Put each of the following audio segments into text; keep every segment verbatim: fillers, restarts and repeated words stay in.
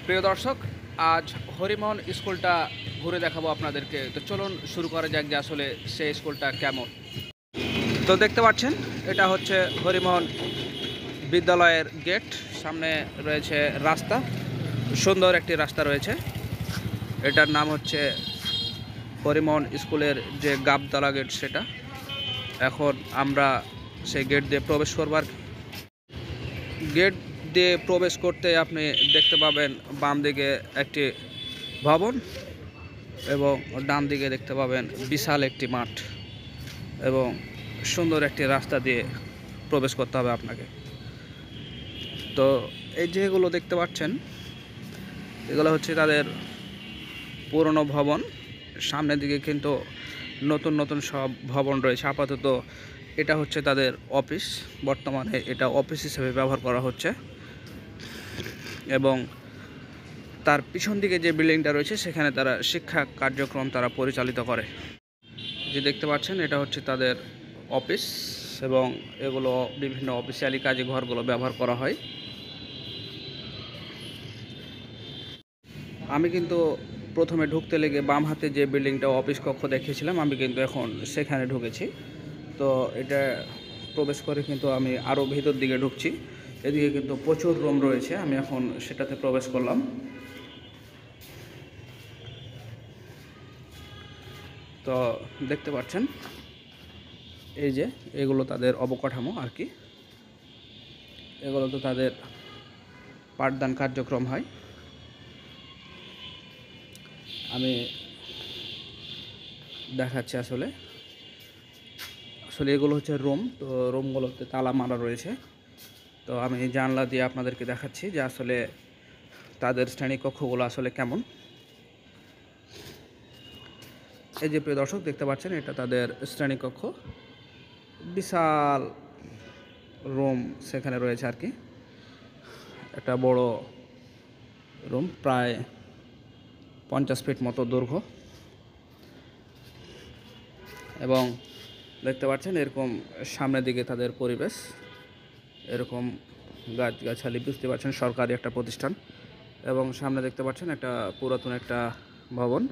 প্রিয় দর্শক, আজ হরিমোহন স্কুলটা ঘুরে দেখাবো আপনাদেরকে। তো চলুন শুরু করা যাক যে আসলে সেই স্কুলটা কেমন। তো দেখতে পাচ্ছেন, এটা হচ্ছে হরিমোহন বিদ্যালয়ের গেট। সামনে রয়েছে রাস্তা, সুন্দর একটি রাস্তা রয়েছে। এটার নাম হচ্ছে হরিমোহন স্কুলের যে গাবতলা গেট, সেটা। এখন আমরা সেই গেট দিয়ে প্রবেশ করবার গেট দিয়ে প্রবেশ করতে আপনি দেখতে পাবেন বাম দিকে একটি ভবন এবং ডান দিকে দেখতে পাবেন বিশাল একটি মাঠ এবং সুন্দর একটি রাস্তা দিয়ে প্রবেশ করতে হবে আপনাকে। তো এই যেগুলো দেখতে পাচ্ছেন, এগুলো হচ্ছে তাদের পুরনো ভবন। সামনের দিকে কিন্তু নতুন নতুন সব ভবন রয়েছে। আপাতত এটা হচ্ছে তাদের অফিস, বর্তমানে এটা অফিস হিসেবে ব্যবহার করা হচ্ছে। এবং তার পিছন দিকে যে বিল্ডিংটা রয়েছে, সেখানে তারা শিক্ষা কার্যক্রম তারা পরিচালিত করে। যে দেখতে পাচ্ছেন, এটা হচ্ছে তাদের অফিস এবং এগুলো বিভিন্ন অফিসিয়ালি কাজে ঘরগুলো ব্যবহার করা হয়। আমি কিন্তু প্রথমে ঢুকতে লেগে বাম হাতে যে বিল্ডিংটা অফিস কক্ষ দেখিয়েছিলাম, আমি কিন্তু এখন সেখানে ঢুকেছি। তো এটা প্রবেশ করে কিন্তু আমি আরও ভিতর দিকে ঢুকছি। এদিকে কিন্তু প্রচুর রুম রয়েছে, আমি এখন সেটাতে প্রবেশ করলাম। তো দেখতে পাচ্ছেন, এই যে এগুলো তাদের অবকাঠামো আর কি। এগুলো তো তাদের পাঠদান কার্যক্রম হয়। আমি দেখাচ্ছি আসলে আসলে এগুলো হচ্ছে রুম। তো রুমগুলোতে তালা মারা রয়েছে। তো আমি জানলা দিয়ে আপনাদেরকে দেখাচ্ছি যে আসলে তাদের শ্রেণীকক্ষগুলো আসলে কেমন। এই যে প্রিয় দর্শক দেখতে পাচ্ছেন, এটা তাদের শ্রেণীকক্ষ। বিশাল রুম সেখানে রয়েছে আর কি। একটা বড় রুম, প্রায় পঞ্চাশ ফিট মতো দৈর্ঘ্য। এবং দেখতে পাচ্ছেন এরকম সামনের দিকে তাদের পরিবেশ, এরকম গাছগাছালি, বুঝতে পারছেন সরকারি একটা প্রতিষ্ঠান। এবং সামনে দেখতে পাচ্ছেন একটা পুরাতন একটা ভবন।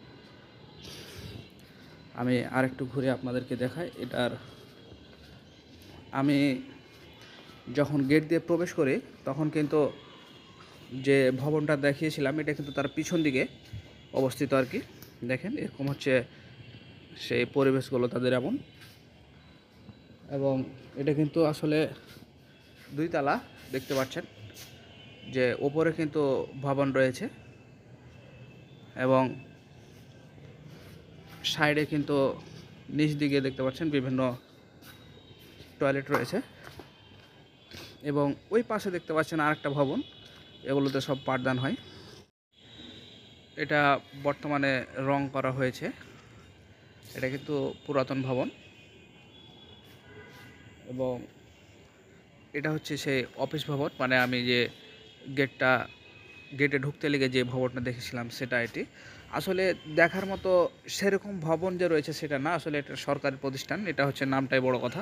আমি আরেকটু ঘুরে আপনাদেরকে দেখাই। এটার আমি যখন গেট দিয়ে প্রবেশ করি, তখন কিন্তু যে ভবনটা দেখিয়েছিলাম, এটা কিন্তু তার পিছন দিকে অবস্থিত আর কি। দেখেন এরকম হচ্ছে সেই পরিবেশগুলো তাদের এমন। এবং এটা কিন্তু আসলে দুই তলা, দেখতে পাচ্ছেন যে ওপরে কিন্তু ভবন রয়েছে এবং সাইডে কিন্তু নিচ দিকে দেখতে পাচ্ছেন বিভিন্ন টয়লেট রয়েছে। এবং ওই পাশে দেখতে পাচ্ছেন আরেকটা ভবন, এগুলোতে সব পাঠদান হয়। এটা বর্তমানে রং করা হয়েছে। এটা কিন্তু পুরাতন ভবন এবং এটা হচ্ছে সেই অফিস ভবন, মানে আমি যে গেটটা গেটে ঢুকতে লেগে যে ভবনটা দেখেছিলাম, সেটা এটি। আসলে দেখার মতো সেরকম ভবন যে রয়েছে সেটা না, আসলে এটা সরকারি প্রতিষ্ঠান। এটা হচ্ছে নামটাই বড় কথা।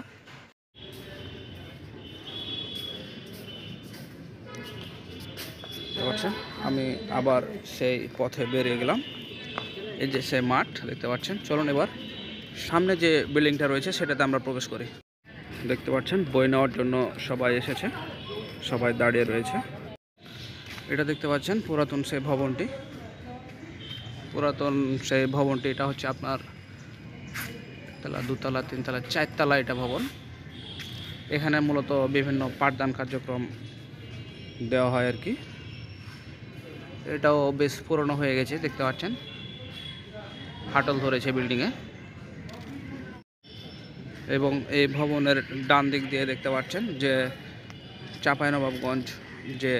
দেখতে পাচ্ছেন, আমি আবার সেই পথে বেরিয়ে গেলাম। এই যে সেই মাঠ দেখতে পাচ্ছেন। চলুন এবার সামনে যে বিল্ডিংটা রয়েছে সেটাতে আমরা প্রবেশ করি। দেখতে পাচ্ছেন বই নেওয়ার জন্য সবাই এসেছে, সবাই দাঁড়িয়ে রয়েছে। এটা দেখতে পাচ্ছেন পুরাতন সেই ভবনটি। পুরাতন সেই ভবনটি এটা হচ্ছে আপনার তলা, দুতলা, তিনতলা, চারতলা এটা ভবন। এখানে মূলত বিভিন্ন পাঠদান কার্যক্রম দেওয়া হয় আর কি। এটাও বেশ পুরনো হয়ে গেছে, দেখতে পাচ্ছেন ফাটল ধরেছে বিল্ডিংয়ে। এবং এই ভবনের ডান দিক দিয়ে দেখতে পাচ্ছেন যে চাঁপাইনবাবগঞ্জ যে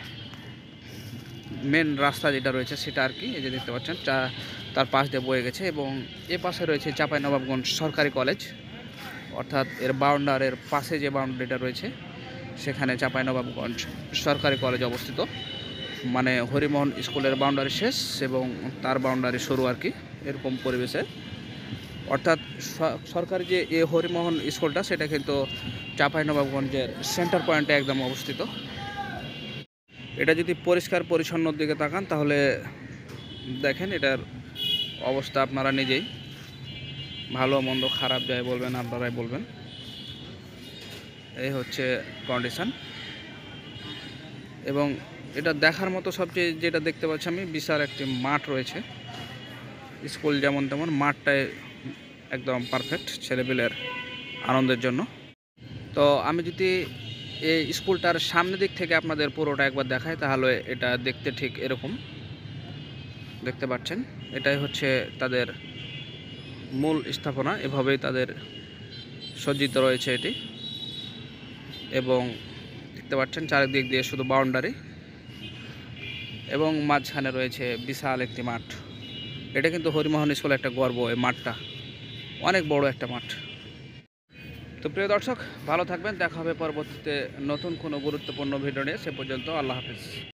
মেন রাস্তা যেটা রয়েছে সেটা আর কি। এই যে দেখতে পাচ্ছেন চা তার পাশ দিয়ে বয়ে গেছে। এবং এ পাশে রয়েছে চাঁপাইনবাবগঞ্জ সরকারি কলেজ, অর্থাৎ এর বাউন্ডারের পাশে যে বাউন্ডারিটা রয়েছে, সেখানে চাঁপাইনবাবগঞ্জ সরকারি কলেজ অবস্থিত। মানে হরিমোহন স্কুলের বাউন্ডারি শেষ এবং তার বাউন্ডারি শুরু আর কি, এরকম পরিবেশে। অর্থাৎ সরকারি যে এ হরিমোহন স্কুলটা, সেটা কিন্তু চাঁপাইনবাবগঞ্জের সেন্টার পয়েন্টে একদম অবস্থিত। এটা যদি পরিষ্কার পরিচ্ছন্নর দিকে তাকান তাহলে দেখেন এটার অবস্থা আপনারা নিজেই, ভালো মন্দ খারাপ যাই বলবেন আপনারাই বলবেন। এই হচ্ছে কন্ডিশন। এবং এটা দেখার মতো সবচেয়ে যেটা দেখতে পাচ্ছি আমি, বিশাল একটি মাঠ রয়েছে। স্কুল যেমন তেমন মাঠটায় একদম পারফেক্ট ছেলেপিলের আনন্দের জন্য। তো আমি যদি এই স্কুলটার সামনের দিক থেকে আপনাদের পুরোটা একবার দেখাই তাহলে এটা দেখতে ঠিক এরকম দেখতে পাচ্ছেন। এটাই হচ্ছে তাদের মূল স্থাপনা, এভাবেই তাদের সজ্জিত রয়েছে এটি। এবং দেখতে পাচ্ছেন চারিদিক দিয়ে শুধু বাউন্ডারি এবং মাঝখানে রয়েছে বিশাল একটি মাঠ। এটা কিন্তু হরিমোহন স্কুল একটা গর্ব, এই মাঠটা অনেক বড় একটা মাঠ। তো প্রিয় দর্শক, ভালো থাকবেন, দেখা হবে পরবর্তীতে নতুন কোনো গুরুত্বপূর্ণ ভিডিও নিয়ে। সে পর্যন্ত আল্লাহ হাফেজ।